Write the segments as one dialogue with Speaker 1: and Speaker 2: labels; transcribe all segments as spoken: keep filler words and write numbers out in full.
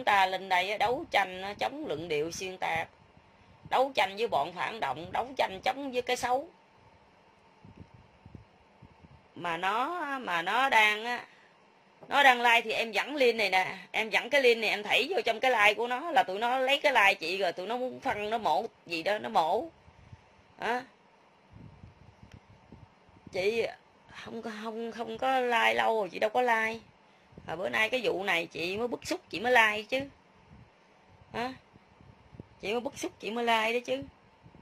Speaker 1: ta lên đây đấu tranh chống luận điệu xuyên tạc, đấu tranh với bọn phản động, đấu tranh chống với cái xấu. Mà nó mà nó đang nó đang like thì em dẫn link này nè, em dẫn cái link này em thảy vô trong cái like của nó, là tụi nó lấy cái like chị rồi tụi nó muốn phân nó mổ gì đó, nó mổ. À, chị không không không có like lâu rồi, chị đâu có like. Mà bữa nay cái vụ này chị mới bức xúc chị mới like chứ. À, chị mới bức xúc chị mới like đó chứ.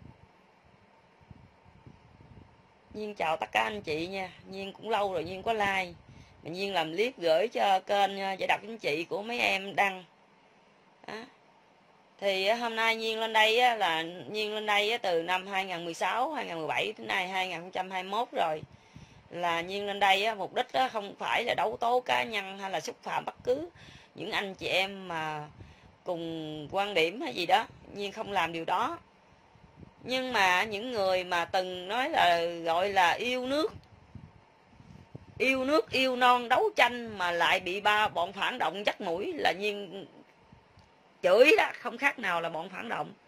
Speaker 1: Nhiên chào tất cả anh chị nha. Nhiên cũng lâu rồi Nhiên có like. Mà Nhiên làm clip gửi cho kênh Giải đáp chính trị của mấy em đăng. Đó. Thì hôm nay Nhiên lên đây là Nhiên lên đây từ năm hai không một sáu, hai không một bảy đến nay hai không hai mốt rồi. Là Nhiên lên đây mục đích không phải là đấu tố cá nhân hay là xúc phạm bất cứ những anh chị em mà cùng quan điểm hay gì đó. Nhiên không làm điều đó. Nhưng mà những người mà từng nói là gọi là yêu nước, yêu nước yêu non đấu tranh mà lại bị ba bọn phản động dắt mũi là Nhiên chửi đó, không khác nào là bọn phản động.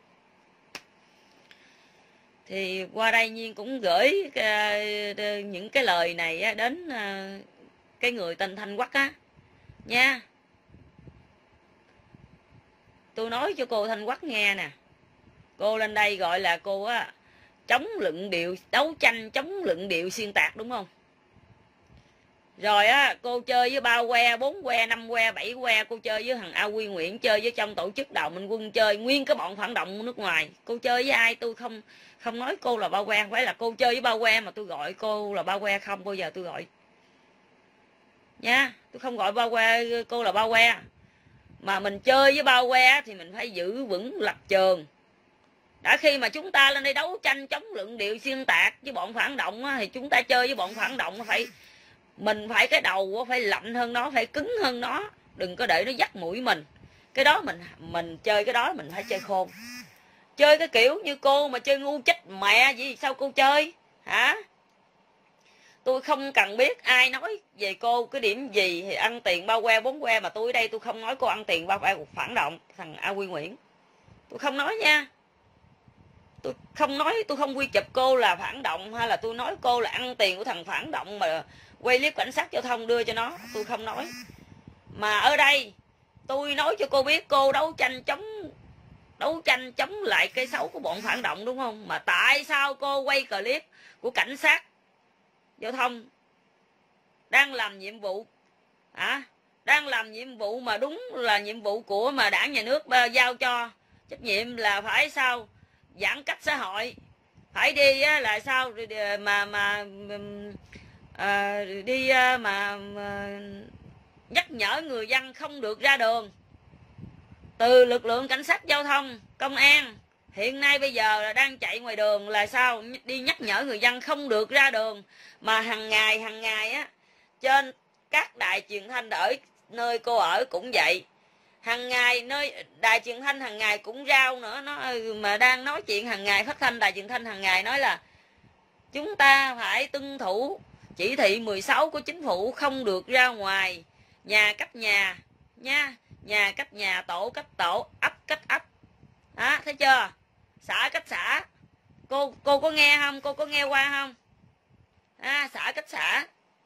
Speaker 1: Thì qua đây Nhiên cũng gửi những cái lời này đến cái người tên Thanh Quắc á nha. Tôi nói cho cô Thanh Quắc nghe nè. Cô lên đây gọi là cô á chống luận điệu, đấu tranh chống luận điệu xuyên tạc đúng không? Rồi á cô chơi với ba que, bốn que, năm que, bảy que, cô chơi với thằng A Quy Nguyễn, chơi với trong tổ chức Đào Minh Quân, chơi nguyên cái bọn phản động nước ngoài. Cô chơi với ai tôi không không nói cô là ba que, không phải là cô chơi với ba que mà tôi gọi cô là ba que, không bao giờ tôi gọi. Nha, tôi không gọi ba que cô là ba que. Mà mình chơi với ba que thì mình phải giữ vững lập trường. Đã khi mà chúng ta lên đây đấu tranh chống luận điệu xuyên tạc với bọn phản động á, thì chúng ta chơi với bọn phản động phải mình phải cái đầu phải lạnh hơn nó, phải cứng hơn nó, đừng có để nó dắt mũi mình. Cái đó mình mình chơi cái đó mình phải chơi khôn. Chơi cái kiểu như cô mà chơi ngu chết mẹ gì sao cô chơi hả? Tôi không cần biết ai nói về cô cái điểm gì thì ăn tiền bao que bốn que, mà tôi ở đây tôi không nói cô ăn tiền bao que phản động thằng A Quy Nguyễn, tôi không nói nha. Tôi không nói, tôi không quy chụp cô là phản động hay là tôi nói cô là ăn tiền của thằng phản động mà quay clip cảnh sát giao thông đưa cho nó, tôi không nói. Mà ở đây tôi nói cho cô biết cô đấu tranh chống đấu tranh chống lại cái xấu của bọn phản động đúng không? Mà tại sao cô quay clip của cảnh sát giao thông đang làm nhiệm vụ hả? Đang làm nhiệm vụ mà đúng là nhiệm vụ của mà đảng nhà nước giao cho, trách nhiệm là phải sao giãn cách xã hội, phải đi á, là sao mà mà à, đi mà, mà nhắc nhở người dân không được ra đường. Từ lực lượng cảnh sát giao thông, công an hiện nay bây giờ là đang chạy ngoài đường là sao đi nhắc nhở người dân không được ra đường. Mà hàng ngày hàng ngày á trên các đài truyền thanh ở nơi cô ở cũng vậy, hàng ngày nơi đài truyền thanh hàng ngày cũng rao nữa, nó mà đang nói chuyện hàng ngày, phát thanh đài truyền thanh hàng ngày nói là chúng ta phải tuân thủ chỉ thị mười sáu của chính phủ, không được ra ngoài, nhà cách nhà nha, nhà cách nhà, tổ cách tổ, ấp cách ấp. Đó, thấy chưa? Xã cách xã. Cô cô có nghe không? Cô có nghe qua không? À, xã cách xã.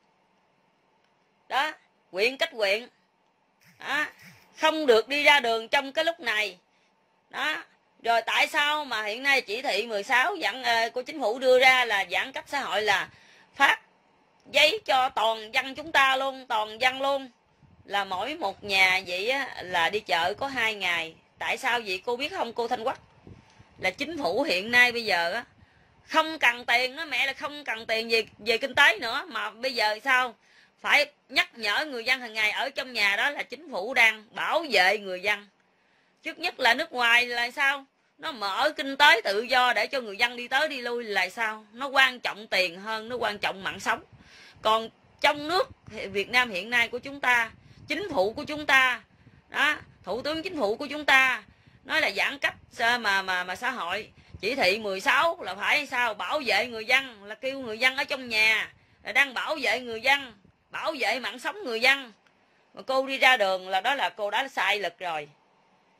Speaker 1: Đó, huyện cách huyện. Đó, không được đi ra đường trong cái lúc này. Đó. Rồi tại sao mà hiện nay chỉ thị mười sáu giãn uh, của chính phủ đưa ra là giãn cách xã hội là phát giấy cho toàn dân chúng ta luôn, toàn dân luôn, là mỗi một nhà vậy á, là đi chợ có hai ngày. Tại sao vậy cô biết không cô Thanh Quắc? Là chính phủ hiện nay bây giờ á không cần tiền đó mẹ, là không cần tiền về về kinh tế nữa, mà bây giờ sao phải nhắc nhở người dân hàng ngày ở trong nhà. Đó là chính phủ đang bảo vệ người dân. Trước nhất là nước ngoài là sao nó mở kinh tế tự do để cho người dân đi tới đi lui là sao nó quan trọng tiền hơn, nó quan trọng mạng sống. Còn trong nước Việt Nam hiện nay của chúng ta, chính phủ của chúng ta đó, thủ tướng chính phủ của chúng ta nói là giãn cách mà mà mà xã hội, chỉ thị mười sáu là phải sao bảo vệ người dân, là kêu người dân ở trong nhà, là đang bảo vệ người dân, bảo vệ mạng sống người dân. Mà cô đi ra đường là đó là cô đã sai lực rồi.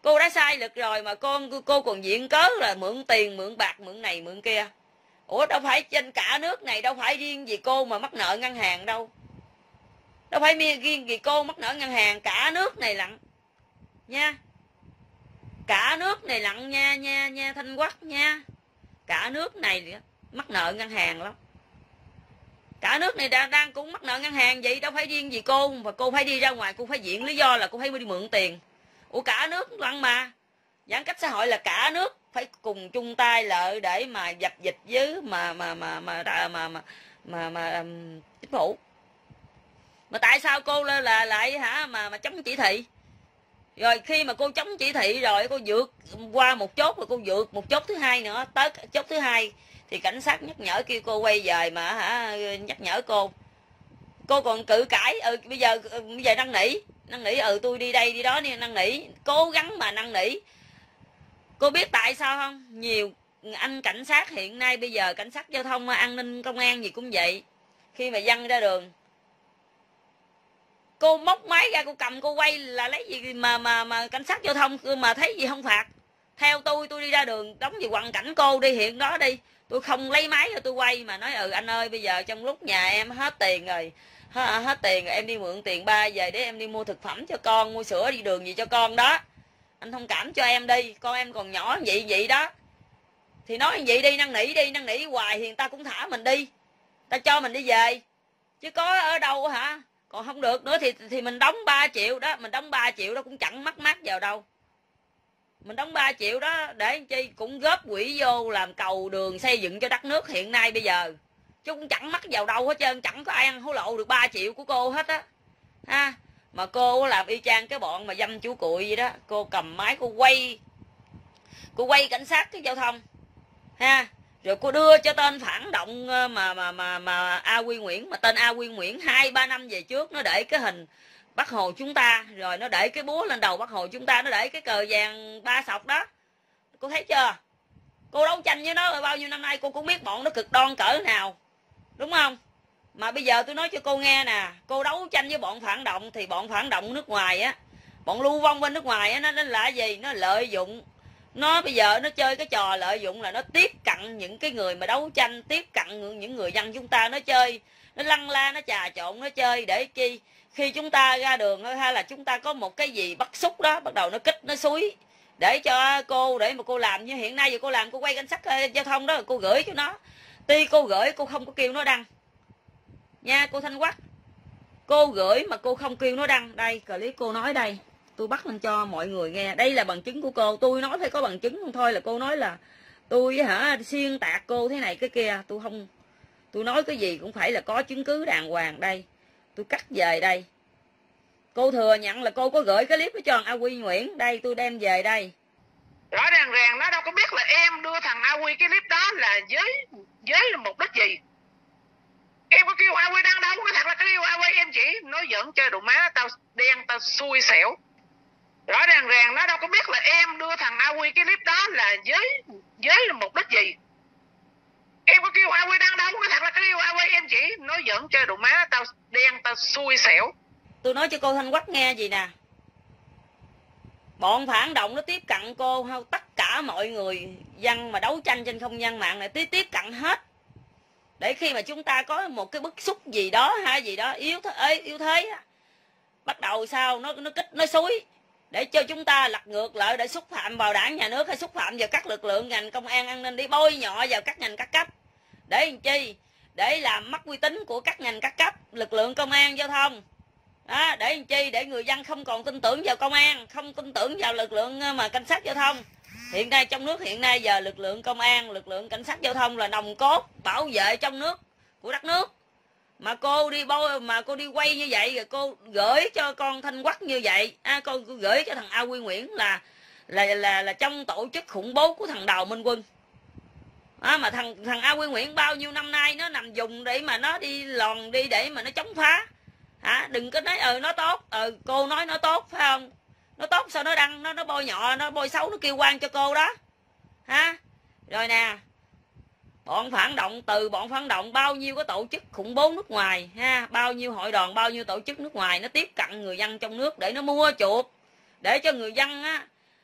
Speaker 1: Cô đã sai lực rồi mà cô cô còn viện cớ là mượn tiền, mượn bạc, mượn này, mượn kia. Ủa đâu phải trên cả nước này, đâu phải riêng gì cô mà mắc nợ ngân hàng đâu. Đâu phải riêng gì cô mắc nợ ngân hàng, cả nước này lặng. Nha. Cả nước này lặng nha, nha, nha Thanh Quắc nha. Cả nước này mắc nợ ngân hàng lắm. Cả nước này đang, đang cũng mắc nợ ngân hàng vậy, đâu phải riêng gì cô. Và cô phải đi ra ngoài, cô phải viện lý do là cô phải đi mượn tiền. Ủa cả nước lặng mà. Giãn cách xã hội là cả nước phải cùng chung tay lợi để mà dập dịch với mà mà mà mà mà mà mà, mà, mà chính phủ. Mà tại sao cô là, là lại hả mà mà chống chỉ thị? Rồi khi mà cô chống chỉ thị rồi cô vượt qua một chốt, rồi cô vượt một chốt thứ hai nữa, tới chốt thứ hai thì cảnh sát nhắc nhở kêu cô quay về mà hả nhắc nhở cô. Cô còn cự cãi, ừ bây giờ bây giờ năn nỉ, năn nỉ ừ tôi đi đây đi đó đi năn nỉ, cố gắng mà năn nỉ. Cô biết tại sao không? Nhiều anh cảnh sát hiện nay bây giờ cảnh sát giao thông, an ninh, công an gì cũng vậy. Khi mà dân ra đường, cô móc máy ra cô cầm cô quay là lấy gì mà mà mà cảnh sát giao thông mà thấy gì không phạt. Theo tôi tôi đi ra đường đóng gì hoàn cảnh cô đi hiện đó đi, tôi không lấy máy rồi tôi quay mà nói ừ anh ơi bây giờ trong lúc nhà em hết tiền rồi, hết tiền rồi em đi mượn tiền ba về để em đi mua thực phẩm cho con, mua sữa đi đường gì cho con đó, anh thông cảm cho em đi, con em còn nhỏ vậy vậy đó. Thì nói vậy đi, năn nỉ đi, năn nỉ hoài thì người ta cũng thả mình đi, ta cho mình đi về chứ có ở đâu hả. Còn không được nữa thì thì mình đóng ba triệu đó, mình đóng ba triệu đó cũng chẳng mắc mắc vào đâu. Mình đóng ba triệu đó để chi cũng góp quỹ vô làm cầu đường xây dựng cho đất nước hiện nay bây giờ. Chứ cũng chẳng mắc vào đâu hết trơn, chẳng có ai ăn hối lộ được ba triệu của cô hết á. Ha, mà cô làm y chang cái bọn mà dâm chú cuội vậy đó, cô cầm máy cô quay. Cô quay cảnh sát cái giao thông. Ha, rồi cô đưa cho tên phản động mà mà mà mà A Quy Nguyễn, mà tên A Quy Nguyễn hai ba năm về trước nó để cái hình Bác Hồ chúng ta, rồi nó để cái búa lên đầu Bác Hồ chúng ta, nó để cái cờ vàng ba sọc đó. Cô thấy chưa? Cô đấu tranh với nó rồi bao nhiêu năm nay cô cũng biết bọn nó cực đoan cỡ nào. Đúng không? Mà bây giờ tôi nói cho cô nghe nè, cô đấu tranh với bọn phản động thì bọn phản động nước ngoài á, bọn lưu vong bên nước ngoài á, nó, nó là gì? Nó lợi dụng. Nó bây giờ nó chơi cái trò lợi dụng là nó tiếp cận những cái người mà đấu tranh, tiếp cận những người dân chúng ta, nó chơi, nó lăn la, nó trà trộn, nó chơi để chi khi chúng ta ra đường hay là chúng ta có một cái gì bắt xúc đó, bắt đầu nó kích, nó xúi để cho cô, để mà cô làm như hiện nay giờ cô làm, cô quay cảnh sát giao thông đó, cô gửi cho nó. Tuy cô gửi cô không có kêu nó đăng nha cô Thanh Quắc, cô gửi mà cô không kêu nó đăng. Đây clip cô nói đây, tôi bắt lên cho mọi người nghe, đây là bằng chứng của cô. Tôi nói phải có bằng chứng, không thôi là cô nói là tôi hả xuyên tạc cô thế này cái kia. Tôi không, tôi nói cái gì cũng phải là có chứng cứ đàng hoàng. Đây tôi cắt về đây, cô thừa nhận là cô có gửi cái clip cho thằng A Quy Nguyễn, đây tôi đem về đây.
Speaker 2: Rõ ràng ràng nó đâu có biết là em đưa thằng A Quy cái clip đó là với với mục đích gì. Em có kêu A Quy đăng đâu, nói thật là cái kêu A Quy em chỉ nói giỡn chơi đồ má tao đen tao xui xẻo. Rõ ràng ràng nó đâu có biết là em đưa thằng A Quy cái clip đó là với với mục đích gì. Em có kêu A Quy đăng đâu, nói thật là cái kêu A Quy em chỉ nói giỡn chơi đồ má tao đen tao xui xẻo.
Speaker 1: Tôi nói cho cô Thanh Quắc nghe gì nè, bọn phản động nó tiếp cận cô, không tất cả mọi người dân mà đấu tranh trên không gian mạng này tiếp tiếp cận hết, để khi mà chúng ta có một cái bức xúc gì đó hay gì đó yếu thế yếu thế á, bắt đầu sao nó nó kích nó xúi để cho chúng ta lật ngược lại, để xúc phạm vào đảng nhà nước hay xúc phạm vào các lực lượng ngành công an an ninh, đi bôi nhọ vào các ngành các cấp để làm chi, để làm mất uy tín của các ngành các cấp, lực lượng công an giao thông đó, để làm chi, để người dân không còn tin tưởng vào công an, không tin tưởng vào lực lượng mà cảnh sát giao thông. Hiện nay trong nước hiện nay giờ lực lượng công an, lực lượng cảnh sát giao thông là nòng cốt bảo vệ trong nước của đất nước. Mà cô đi bôi, mà cô đi quay như vậy, rồi cô gửi cho con Thanh Quắc như vậy, à, cô gửi cho thằng A Quy Nguyễn là là là là trong tổ chức khủng bố của thằng Đào Minh Quân. À, mà thằng thằng A Quy Nguyễn bao nhiêu năm nay nó nằm dùng để mà nó đi lòn đi để mà nó chống phá. Hả? Đừng có nói ừ nó tốt, ừ cô nói nó tốt phải không? Nó tốt sao nó đăng, nó nó bôi nhọ, nó bôi xấu, nó kêu quan cho cô đó. Ha? Rồi nè. Bọn phản động, từ bọn phản động bao nhiêu cái tổ chức khủng bố nước ngoài ha, bao nhiêu hội đoàn, bao nhiêu tổ chức nước ngoài nó tiếp cận người dân trong nước để nó mua chuộc, để cho người dân á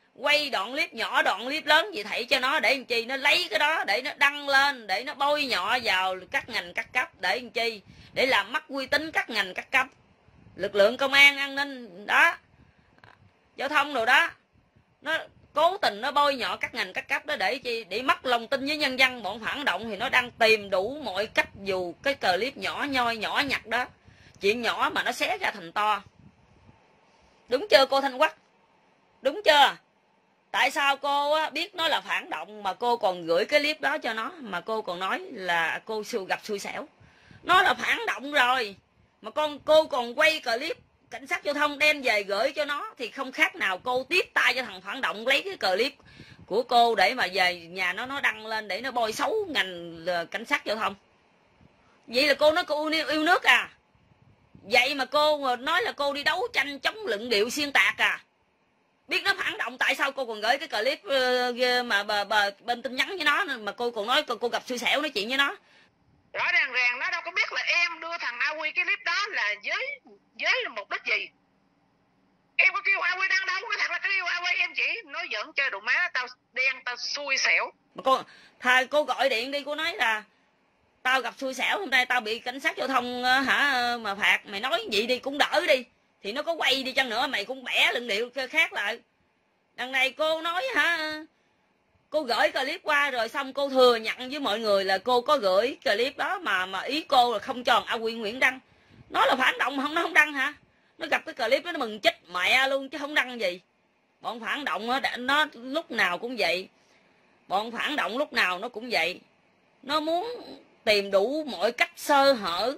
Speaker 1: quay đoạn clip nhỏ đoạn clip lớn gì thảy cho nó, để làm chi nó lấy cái đó để nó đăng lên, để nó bôi nhọ vào các ngành các cấp, để làm chi để làm mất uy tín các ngành các cấp, lực lượng công an an ninh đó, giao thông rồi đó, nó cố tình nó bôi nhọ các ngành các cấp đó để chi, để mất lòng tin với nhân dân. Bọn phản động thì nó đang tìm đủ mọi cách, dù cái clip nhỏ nhoi nhỏ nhặt đó, chuyện nhỏ mà nó xé ra thành to. Đúng chưa cô Thanh Quắc? Đúng chưa? Tại sao cô á, biết nó là phản động mà cô còn gửi cái clip đó cho nó, mà cô còn nói là cô gặp xui xẻo? Nó là phản động rồi mà con cô còn quay clip cảnh sát giao thông đem về gửi cho nó, thì không khác nào cô tiếp tay cho thằng phản động lấy cái clip của cô để mà về nhà nó nó đăng lên để nó bôi xấu ngành cảnh sát giao thông. Vậy là cô nói cô yêu, yêu nước à? Vậy mà cô nói là cô đi đấu tranh chống luận điệu xuyên tạc à? Biết nó phản động tại sao cô còn gửi cái clip mà bà, bà, bên tin nhắn với nó, mà cô còn nói cô, cô gặp xui xẻo nói chuyện với nó?
Speaker 2: Rõ ràng ràng nó đâu có biết là em đưa thằng A Quy cái clip đó là với với mục đích gì. Em có kêu A Quy đăng đâu, nó thật là kêu A Quy em chỉ nói giỡn chơi đồ má, tao đen tao xui xẻo.
Speaker 1: Mà cô thà cô gọi điện đi, cô nói là tao gặp xui xẻo hôm nay, tao bị cảnh sát giao thông hả mà phạt, mày nói vậy đi cũng đỡ đi, thì nó có quay đi chăng nữa mày cũng bẻ luận điệu khác lại. Đằng này cô nói hả, cô gửi clip qua rồi xong cô thừa nhận với mọi người là cô có gửi clip đó, mà mà ý cô là không cho A Quy Nguyễn đăng. Nó là phản động mà không, nó không đăng hả? Nó gặp cái clip đó nó mừng chết mẹ luôn chứ không đăng gì. Bọn phản động nó, nó lúc nào cũng vậy. Bọn phản động lúc nào nó cũng vậy. Nó muốn tìm đủ mọi cách sơ hở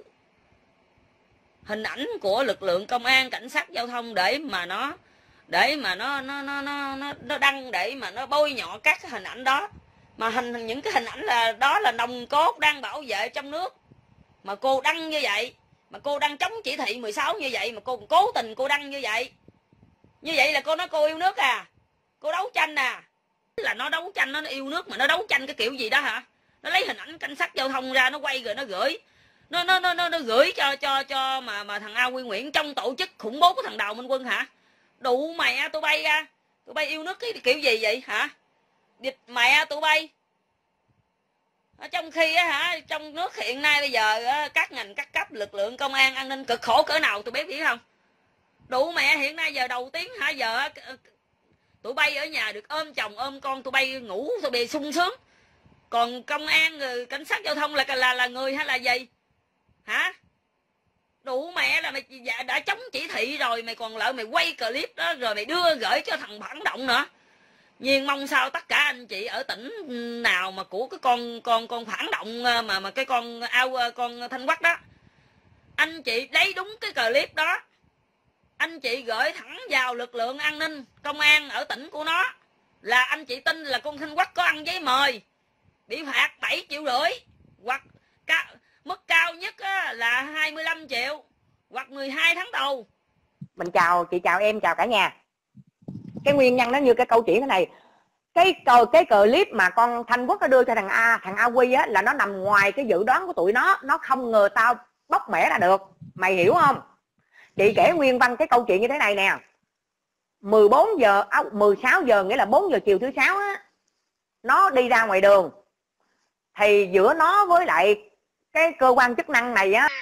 Speaker 1: hình ảnh của lực lượng công an cảnh sát giao thông để mà nó để mà nó nó nó nó nó, nó đăng, để mà nó bôi nhọ các cái hình ảnh đó. Mà hình những cái hình ảnh là đó là nòng cốt đang bảo vệ trong nước, mà cô đăng như vậy, mà cô đăng chống chỉ thị mười sáu như vậy, mà cô còn cố tình cô đăng như vậy. Như vậy là cô nói cô yêu nước à? Cô đấu tranh à? Là nó đấu tranh, nó yêu nước mà nó đấu tranh cái kiểu gì đó hả? Nó lấy hình ảnh cảnh sát giao thông ra nó quay rồi nó gửi. Nó nó nó nó, nó gửi cho cho cho mà mà thằng A Quy Nguyễn trong tổ chức khủng bố của thằng Đào Minh Quân hả? Đủ mẹ tụi bay ra. Tụi bay yêu nước cái kiểu gì vậy hả? Địt mẹ tụi bay. Trong khi á hả, trong nước hiện nay bây giờ á, các ngành các cấp lực lượng công an an ninh cực khổ cỡ nào tụi bé biết không? Đủ mẹ hiện nay giờ đầu tiếng hả, giờ tụi bay ở nhà được ôm chồng ôm con, tụi bay ngủ tụi bay sung sướng. Còn công an rồi cảnh sát giao thông là là là người hay là gì? Hả? Đủ mẹ là mày đã chống chỉ thị rồi, mày còn lại mày quay clip đó rồi mày đưa gửi cho thằng phản động nữa. Nhưng mong sao tất cả anh chị ở tỉnh nào mà của cái con con con phản động mà mà cái con ao con Thanh Quắc đó, anh chị lấy đúng cái clip đó, anh chị gửi thẳng vào lực lượng an ninh công an ở tỉnh của nó, là anh chị tin là con Thanh Quắc có ăn giấy mời bị phạt bảy triệu rưỡi, hoặc cao, mức cao nhất là hai mươi lăm triệu, hoặc mười hai tháng tù.
Speaker 3: Mình chào chị, chào em, chào cả nhà. Cái nguyên nhân nó như cái câu chuyện thế này. Cái cờ cái clip mà con Thanh Quốc nó đưa cho thằng A thằng A Quy á, là nó nằm ngoài cái dự đoán của tụi nó, nó không ngờ tao bóc mẻ ra được, mày hiểu không? Chị kể nguyên văn cái câu chuyện như thế này nè. mười bốn giờ mười sáu giờ, nghĩa là bốn giờ chiều thứ sáu á, nó đi ra ngoài đường, thì giữa nó với lại cái cơ quan chức năng này á,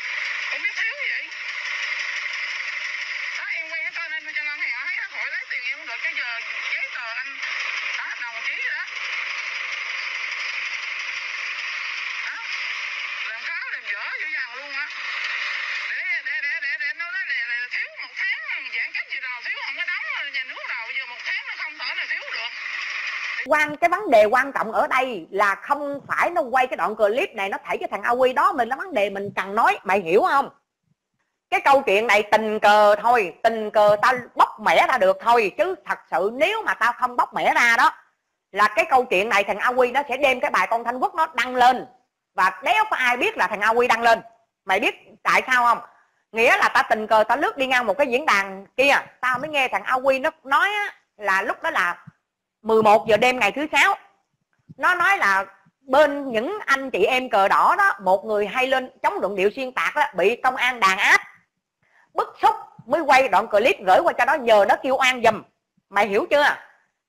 Speaker 3: quan cái vấn đề quan trọng ở đây là không phải nó quay cái đoạn clip này nó thảy cho thằng A Quy đó, mình là vấn đề mình cần nói, mày hiểu không? Cái câu chuyện này tình cờ thôi, tình cờ tao bóc mẻ ra được thôi, chứ thật sự nếu mà tao không bóc mẻ ra đó là cái câu chuyện này thằng A Quy nó sẽ đem cái bài con Thanh Quốc nó đăng lên, và đéo có ai biết là thằng A Quy đăng lên. Mày biết tại sao không? Nghĩa là tao tình cờ tao lướt đi ngang một cái diễn đàn kia, tao mới nghe thằng A Quy nó nói á, là lúc đó là mười một giờ đêm ngày thứ sáu, nó nói là bên những anh chị em cờ đỏ đó, một người hay lên chống luận điệu xuyên tạc đó, bị công an đàn áp, bức xúc mới quay đoạn clip gửi qua cho nó, nhờ nó kêu oan giùm. Mày hiểu chưa?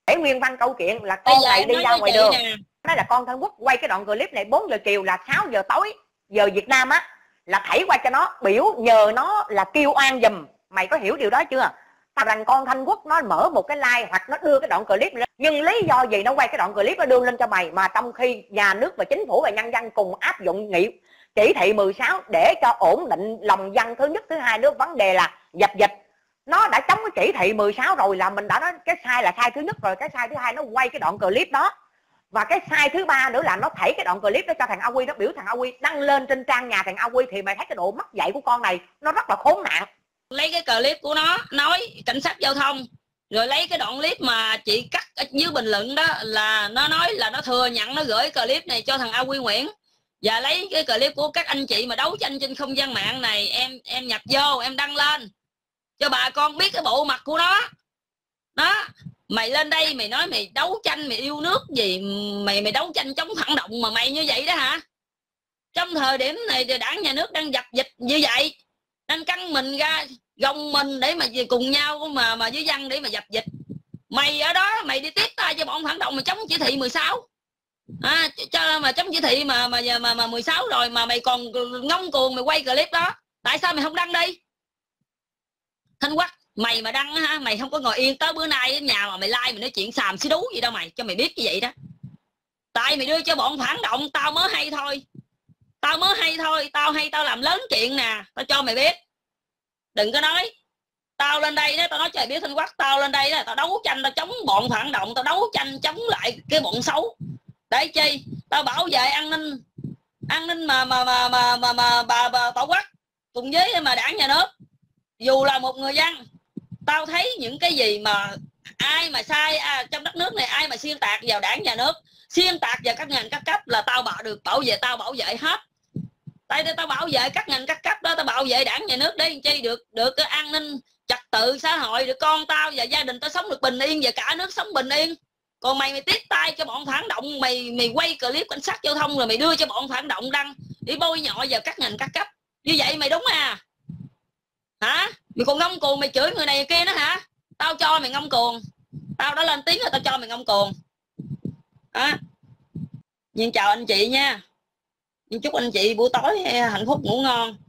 Speaker 3: Để nguyên văn câu chuyện là con này đi ra ngoài đường
Speaker 1: nè.
Speaker 3: Nói là con Thân Quốc quay cái đoạn clip này bốn giờ chiều là sáu giờ tối giờ Việt Nam á, là thảy qua cho nó, biểu nhờ nó là kêu oan giùm. Mày có hiểu điều đó chưa? Tao rằng con Thanh Quốc nó mở một cái like hoặc nó đưa cái đoạn clip lên, nhưng lý do gì nó quay cái đoạn clip nó đưa lên cho mày, mà trong khi nhà nước và chính phủ và nhân dân cùng áp dụng nghị chỉ thị mười sáu để cho ổn định lòng dân. Thứ nhất, thứ hai nữa vấn đề là dập dịch. Nó đã chống cái chỉ thị mười sáu rồi là mình đã nói cái sai là sai thứ nhất rồi, cái sai thứ hai nó quay cái đoạn clip đó, và cái sai thứ ba nữa là nó thảy cái đoạn clip đó cho thằng A Quy, nó biểu thằng A Quy đăng lên trên trang nhà thằng A Quy. Thì mày thấy cái độ mất dạy của con này nó rất là khốn nạn.
Speaker 1: Lấy cái clip của nó nói cảnh sát giao thông, rồi lấy cái đoạn clip mà chị cắt ở dưới bình luận đó là nó nói là nó thừa nhận nó gửi clip này cho thằng A Quy Nguyễn, và lấy cái clip của các anh chị mà đấu tranh trên không gian mạng này em em nhập vô em đăng lên cho bà con biết cái bộ mặt của nó đó. Mày lên đây mày nói mày đấu tranh mày yêu nước gì, mày mày đấu tranh chống phản động mà mày như vậy đó hả? Trong thời điểm này thì đảng nhà nước đang dập dịch như vậy, đang căng mình ra gồng mình để mà cùng nhau mà mà với dân để mà dập dịch. Mày ở đó mày đi tiếp tay cho bọn phản động, mày chống chỉ thị mười sáu à, cho mà chống chỉ thị mà mà mà mà mười sáu rồi mà mày còn ngông cuồng mày quay clip đó. Tại sao mày không đăng đi? Thanh Quốc, mày mà đăng ha, mày không có ngồi yên tới bữa nay ở nhà mà mày like mày nói chuyện xàm xí đú gì đâu mày, cho mày biết như vậy đó. Tại mày đưa cho bọn phản động, tao mới hay thôi. Tao mới hay thôi, tao hay tao làm lớn chuyện nè, tao cho mày biết. Đừng có nói tao lên đây đó, tao nói cho mày biết Thanh Quốc, tao lên đây đó, tao đấu tranh, tao chống bọn phản động, tao đấu tranh chống lại cái bọn xấu. Để chi? Tao bảo vệ an ninh, an ninh mà mà mà mà mà, mà bà, bà tổ quốc cùng với mà đảng nhà nước. Dù là một người dân, tao thấy những cái gì mà ai mà sai à, trong đất nước này ai mà xuyên tạc vào đảng nhà nước, xuyên tạc vào các ngành các cấp là tao bảo được bảo vệ, tao bảo vệ hết. Tại tao bảo vệ các ngành các cấp đó, tao bảo vệ đảng nhà nước để chi được được cái an ninh trật tự xã hội, được con tao và gia đình tao sống được bình yên và cả nước sống bình yên. Còn mày mày tiếp tay cho bọn phản động, mày mày quay clip cảnh sát giao thông rồi mày đưa cho bọn phản động đăng để bôi nhọ vào các ngành các cấp, như vậy mày đúng à? Hả? Mày còn ngông cuồng mày chửi người này người kia nữa hả? Tao cho mày ngông cuồng, tao đã lên tiếng rồi, tao cho mày ngông cuồng à. Nhưng chào anh chị nha, nhưng chúc anh chị buổi tối hạnh phúc ngủ ngon.